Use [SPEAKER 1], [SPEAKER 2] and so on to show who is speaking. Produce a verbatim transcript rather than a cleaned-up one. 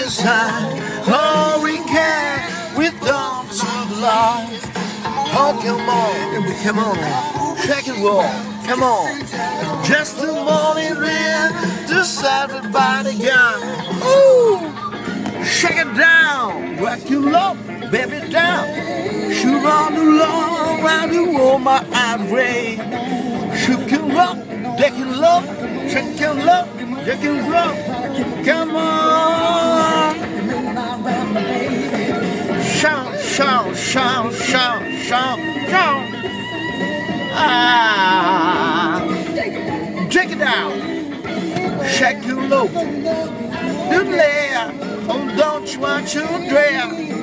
[SPEAKER 1] inside. All we can, we dump to the light. Oh, come on, come on, shake it roll, come on. Just the morning rain, decided by the gun. Ooh, shake it down, rock your love, baby down. Shoot on the lawn, round you all my outrage. Shook and rock, they can love, shake and love, they can rock. Come on. Shout, shout, shout, shout, shout, shout. Ah, take it down, shake your low. Do layer, oh, don't you want to dream?